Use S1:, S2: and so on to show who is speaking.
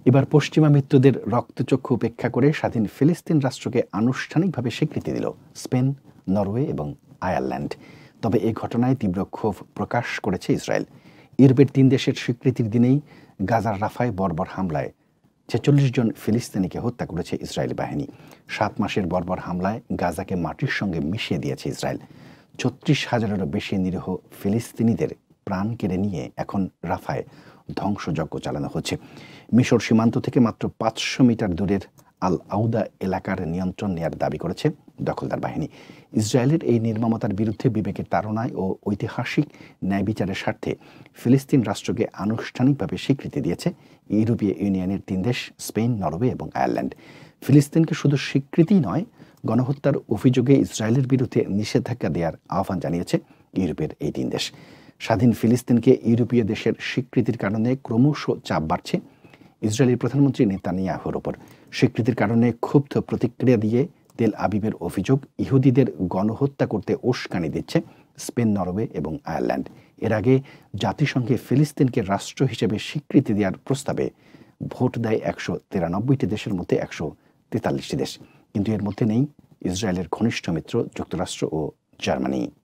S1: এবার পশ্চিমা মিত্রদের রক্তচক্ষু উপেক্ষা করে স্বাধীন ফিলিস্তিন রাষ্ট্রকে আনুষ্ঠানিকভাবে স্বীকৃতি দিল স্পেন, নরওয়ে এবং আয়ারল্যান্ড। তবে এই ঘটনায় তীব্র ক্ষোভ প্রকাশ করেছে ইসরায়েল। ইউরোপের 3 দেশের স্বীকৃতির দিনেই গাজার রাফায় বর্বর হামলায় ৪৬ জন ফিলিস্তিনিকে হত্যা করেছে ইসরায়েলি বাহিনী। 7 মাসের বর্বর হামলায় গাজাকে মাটির সঙ্গে মিশিয়ে দিয়েছে ইসরায়েল। ৩৬,০০০-এরও বেশি নিরীহ ফিলিস্তিনিদের প্রাণ কেড়ে নিয়ে এখন রাফায় ধ্বংসযজ্ঞ চালানো হচ্ছে। মিশর সীমান্ত থেকে মাত্র ৫০০ মিটার দূরের আল আউদা এলাকার নিয়ন্ত্রণ নেয়ার দাবি করেছে দখলদার বাহিনী। ইসরায়েলের এই নির্মমতার বিরুদ্ধে বিবেকের তাড়নায় ও ঐতিহাসিক ন্যায় বিচারের স্বার্থে ফিলিস্তিন রাষ্ট্রকে আনুষ্ঠানিকভাবে স্বীকৃতি দিয়েছে ইউরোপীয় ইউনিয়নের 3 দেশ স্পেন, নরওয়ে এবং আয়ারল্যান্ড। ফিলিস্তিনকে শুধু স্বীকৃতিই নয়, গণহত্যার অভিযোগে ইসরায়েলের বিরুদ্ধে নিষেধাজ্ঞা দেওয়ার আহ্বান জানিয়েছে ইউরোপের এই 3 দেশ। স্বাধীন ফিলিস্তিনকে ইউরোপীয় দেশের স্বীকৃতির কারণে ক্রমশ চাপ বাড়ছে ইসরায়েলি প্রধানমন্ত্রী নেতানিয়াহুর ওপর। স্বীকৃতির কারণে ক্ষুব্ধ প্রতিক্রিয়া দিয়ে তেল আবিবের অভিযোগ, ইহুদিদের গণহত্যা করতে উস্কানি দিচ্ছে স্পেন, নরওয়ে এবং আয়ারল্যান্ড। এর আগে জাতিসংঘে ফিলিস্তিনকে রাষ্ট্র হিসেবে স্বীকৃতি দেওয়ার প্রস্তাবে ভোট দেয় ১৯৩টি দেশের মধ্যে ১৪৩টি দেশ, কিন্তু এর মধ্যে নেই ইসরায়েলের ঘনিষ্ঠ মিত্র যুক্তরাষ্ট্র ও জার্মানি।